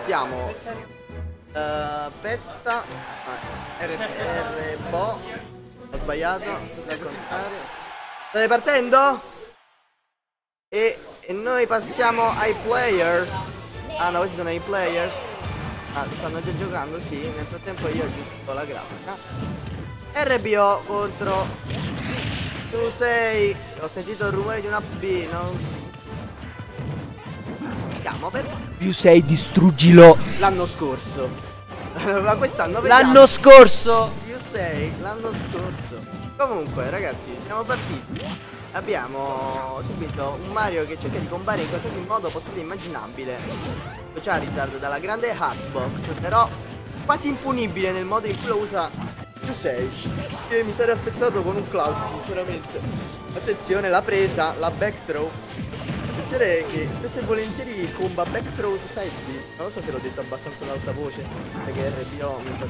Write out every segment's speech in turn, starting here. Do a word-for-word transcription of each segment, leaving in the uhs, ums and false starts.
mettiamo uh, Petta ah, R, R, Bo. Ho sbagliato, al contrario. State partendo? E, e noi passiamo ai players. Ah no, questi sono i players. Ah, stanno già giocando, sì. Nel frattempo io aggiusto la grafica. R B O contro tu sei. Ho sentito il rumore di una B. Non vediamo per Più sei, distruggilo. l'anno scorso. Ma quest'anno vediamo. L'anno scorso. Più sei l'anno scorso. Comunque ragazzi, siamo partiti. Abbiamo subito un Mario che cerca di combattere in qualsiasi modo possibile e immaginabile Charizard dalla grande Hatbox, però quasi impunibile nel modo in cui lo usa più sei, che mi sarei aspettato con un Cloud sinceramente. Attenzione, la presa, la back throw. Attenzione che spesso e volentieri comba back throw to side B. Non lo so se l'ho detto abbastanza ad alta voce, perché R B O mi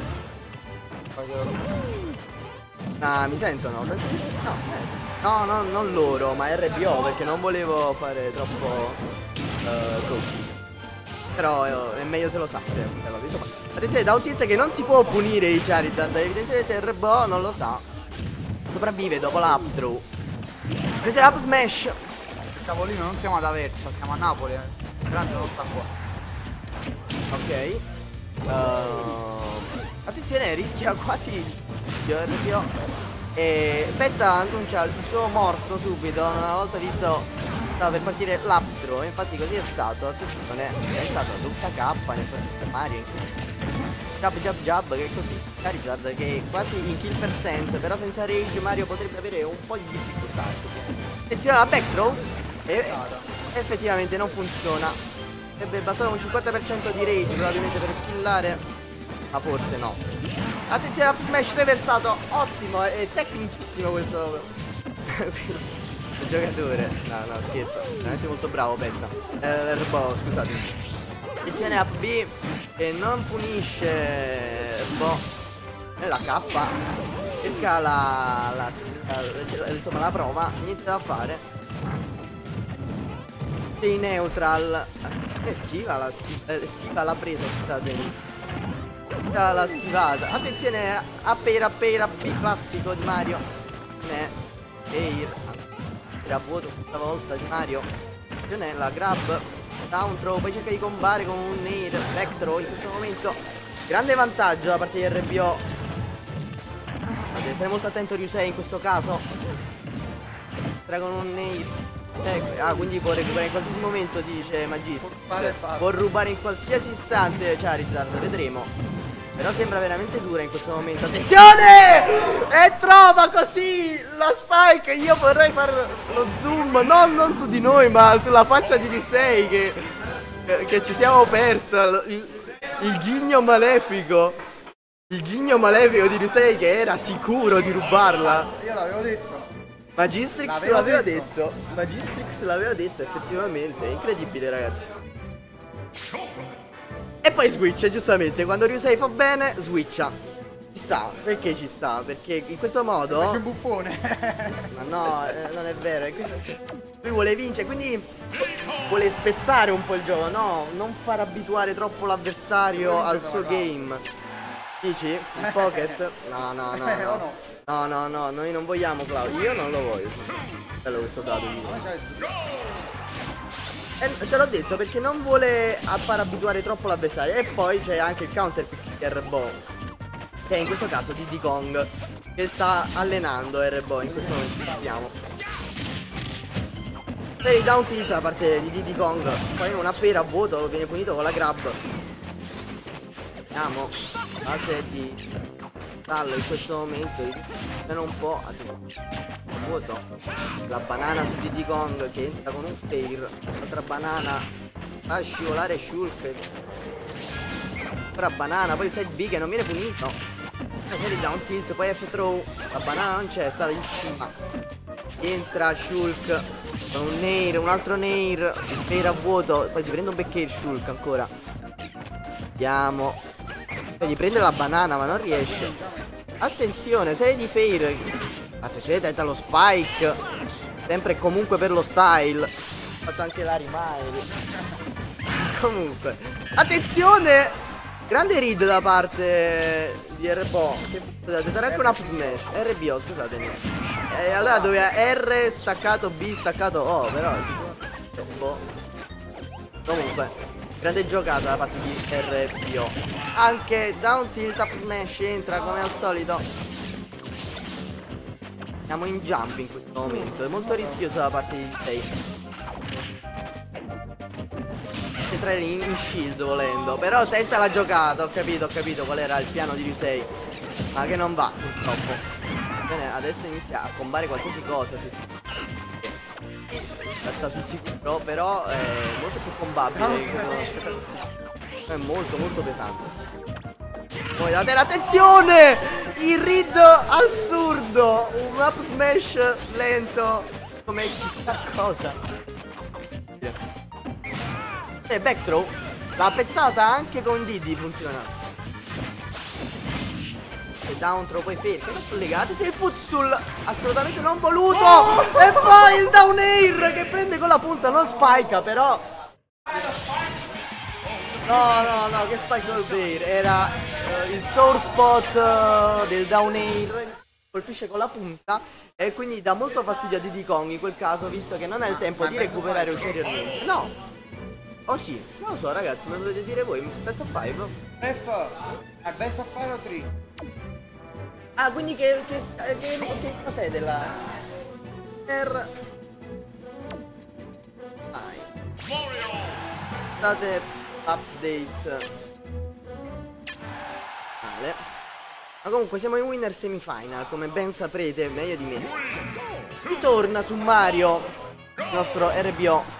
Ah, mi sentono? Penso di sì. No, eh. No, no, non loro, ma R B O, perché non volevo fare troppo uh, coaching. Però eh, è meglio se lo sa. Attenzione, da un tilt che non si può punire i Charizard. Evidentemente R B O non lo sa. Sopravvive dopo la up throw. Prese up smash. Il tavolino non siamo ad Aversa, siamo a Napoli. Il grande non sta qua. Ok. Uh, attenzione, rischia quasi il R B O. E Petta annuncia il suo morto subito. Una volta visto stava per partire l'up throw. Infatti così è stato. Attenzione, è stata doppia K nel frattempo Mario. Jab jab jab che colpisce Charizard, che è quasi in kill percent. Però senza rage Mario potrebbe avere un po' di difficoltà. Attenzione alla back throw. E effettivamente non funziona. Sarebbe bastato un cinquanta per cento di rage probabilmente per killare, ma forse no. Attenzione up smash reversato. Ottimo, è tecnicissimo questo il giocatore. No, no, scherzo. Veramente molto bravo Petta. Eh, boh, scusate. Attenzione up B che non punisce boh nella K. Cerca la, la, la, insomma la prova. Niente da fare. Dei neutral. E schiva la schiva, eh, schiva la presa, scusate. La schivata. Attenzione a Pair a Pair a B classico di Mario. Ne Pair era vuoto questa volta di Mario. Attenzione la grab, down throw, poi cerca di combattere con un nair, back throw in questo momento. Grande vantaggio da parte di R B O. Deve stare molto attento Ryusei in questo caso. Entra con un nair. Ecco, ah, quindi può recuperare in qualsiasi momento, dice Magistrix. Può rubare in qualsiasi istante Charizard, vedremo. Però sembra veramente dura in questo momento. Attenzione! E trova così la spike. Io vorrei fare lo zoom non, non su di noi, ma sulla faccia di Ryusei che, che ci siamo persa. Il, il ghigno malefico. Il ghigno malefico di Ryusei che era sicuro di rubarla. Io l'avevo detto. Magistrix l'aveva detto. detto Magistrix l'aveva detto effettivamente. È incredibile ragazzi. E poi switcha giustamente. Quando Ryusei fa bene switcha. Ci sta. Perché ci sta? Perché in questo modo Perché è un buffone. Ma no, eh, non è vero è questo... Lui vuole vincere. Quindi vuole spezzare un po' il gioco. No, non far abituare troppo l'avversario al suo game. Dici? Il pocket? No no no no. No, no, no, noi non vogliamo Cloud. Io non lo voglio. Bello questo dato. Eh, te l'ho detto perché non vuole far abituare troppo l'avversario. E poi c'è anche il counter pick R B O, che è in questo caso Diddy Kong, che sta allenando R B O in questo momento. Vediamo. Per il down tilt da parte di Diddy Kong. Poi in una pera a vuoto viene punito con la grab. Vediamo. Base di stallo in questo momento. Meno un po'. Vuoto. La banana su Diddy Kong che entra con un fair. L'altra banana fa scivolare Shulk. Ora banana, poi il side B che non viene punito. Una serie down tilt, poi F throw. La banana non c'è, è stata in cima. Entra Shulk con un nair, un altro nair. Il fair a vuoto. Poi si prende un back air Shulk ancora. Vediamo. Poi gli prende la banana ma non riesce. Attenzione, serie di fair. Attenzione, tenta lo spike. Sempre e comunque per lo style. Ha fatto anche la rimane. Comunque Attenzione! Grande read da parte di R B O. Che, scusate, sarà anche un up smash. R B O, scusatemi. E allora doveva R staccato B staccato O, però sicuramente un po'. Comunque, grande giocata da parte di R B O. Anche down tilt up smash entra come al solito. Siamo in jump in questo momento. È molto rischioso da parte di Sei. Entrare in, in shield volendo. Però tenta la giocata. Ho capito, ho capito qual era il piano di Ryusei. Ma che non va purtroppo. Bene, adesso inizia a combattere qualsiasi cosa. Sta sul sicuro. Però è molto più combattabile. È molto molto pesante. Poi date l'attenzione. Il read assurdo. Un up smash lento. Come chissà cosa. E back throw. La pettata anche con Diddy funziona. E down throw poi fermo. Non collegate. C'è il footstool assolutamente non voluto. Oh! E poi il down air che prende con la punta. Non spicca però. No no no che spike col air. Era uh, il sore spot uh, del down air. Colpisce con la punta. E quindi dà molto fastidio a Diddy Kong in quel caso. Visto che non ha il tempo di recuperare ulteriormente. No. Oh sì, non lo so ragazzi, me lo dovete dire voi, best of five? F, è best of five o tre? Ah, quindi che, che, che, che cos'è della... Per... Vai. State update. Vale. Ma comunque siamo in winner semifinal, come ben saprete, meglio di me. Ritorna su Mario, il nostro R B O.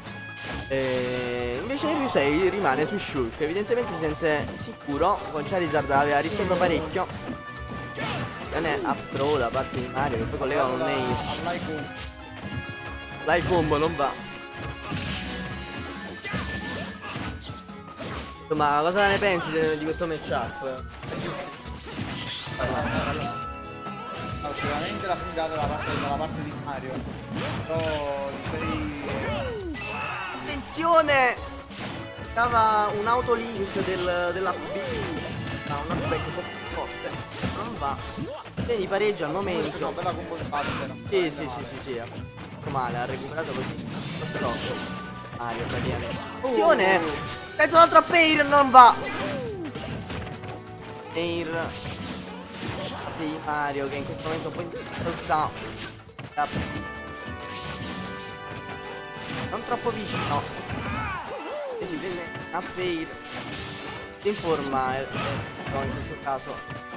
E invece Ryusei rimane su Shulk. Evidentemente si sente sicuro. Con Charizard aveva rischiato parecchio. Non è up throw da parte di Mario che poi collega con Nail. Live combo non va. Insomma, cosa ne pensi di, di questo matchup? No, sicuramente la fondata dalla parte, dalla parte di Mario. Però sei... Attenzione! Stava un autolink del, della B. No, un knockback un po' più forte. Non va. Quindi pareggia al momento. No, bella combo di base. Sì, sì, sì, sì, sì. Fatto male, ha recuperato così. Lo stop. Mario praticamente. Attenzione! Penso un altro Pair, non va. Pair di Mario che in questo momento un po' in difficoltà. Non troppo vicino. E si prende a Pair. Si informa eh, no, in questo caso.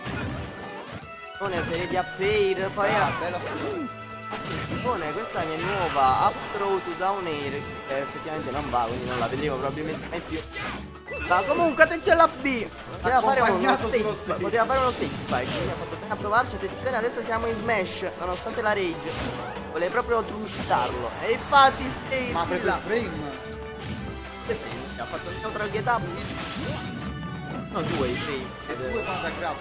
Una serie di up Pair. Poi ah, a... bella attenzione, questa è nuova up throw to down air. Che effettivamente non va, quindi non la vedremo probabilmente mai più. Ma comunque attenzione alla B. Poteva fare uno stage spike. Poteva fare uno stage spike. Quindi ha fatto bene a provarci. Attenzione, adesso siamo in smash. Nonostante la rage. Vuole proprio trucidarlo. E infatti il fail. ma per la frame. Che fail? Ha fatto un altro get up. No, due i fail. E due fanno da grab.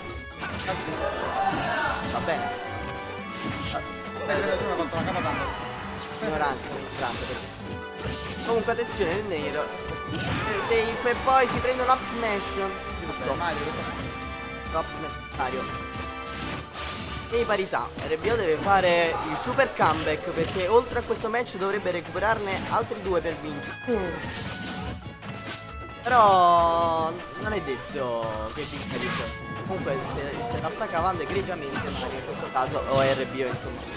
Va bene. Beh, tu hai fatto la capa tanto. Ignorante, ignorante perché. Comunque attenzione il nero. Se e poi si prende un up smash. Giusto. Mario, Up smash Mario. E parità. R B O deve fare il super comeback perché oltre a questo match dovrebbe recuperarne altri due per vincere. Però non è detto che vinca di sé. Comunque se, se la sta cavando egregiamente Mario in questo caso o R B O insomma.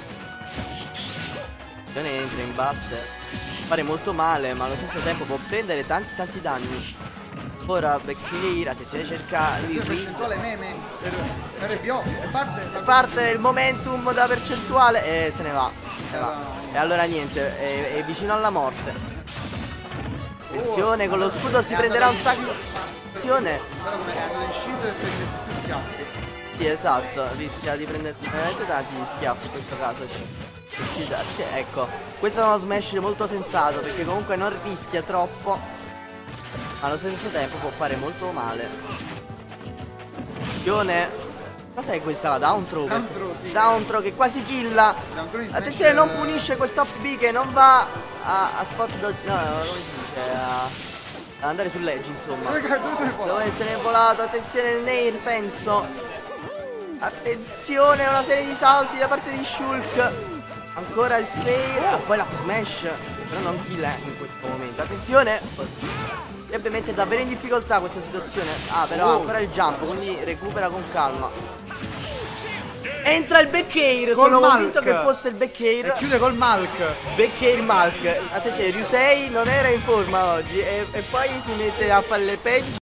Non entra in buster. Fare molto male ma allo stesso tempo può prendere tanti tanti danni. Ora back clear, attenzione cerca il percentuale meme per R B O e parte, parte il momentum da percentuale e se ne va, se ne va. E allora niente, è, è vicino alla morte. Attenzione, con lo scudo si prenderà un sacco. Attenzione. Però come è andato in shield e prende più schiaffi. Sì esatto, rischia di prendersi veramente tanti schiaffi in questo caso. Cioè, ecco, questo è uno smash molto sensato perché comunque non rischia troppo, ma allo stesso tempo può fare molto male. Attenzione. Cos'è questa? La down throw? Down throw, sì. Down throw che quasi killa. Attenzione, non punisce questo B che non va a, a spot do... no, come si dice? A, andare sull'edge, insomma. Dove, dove se ne può? Dove se ne è volato? Attenzione il Nair, penso. Attenzione, una serie di salti da parte di Shulk. Ancora il fail. Ah, poi la smash. Però non kill è in questo momento. Attenzione. E ovviamente è davvero in difficoltà questa situazione. Ah, però ha ancora il jump, quindi recupera con calma. Entra il back air. Col Sono convinto Malk. che fosse il back air. E chiude col Malk. Back air Malk. Attenzione, Ryusei non era in forma oggi. E, e poi si mette a fare le page.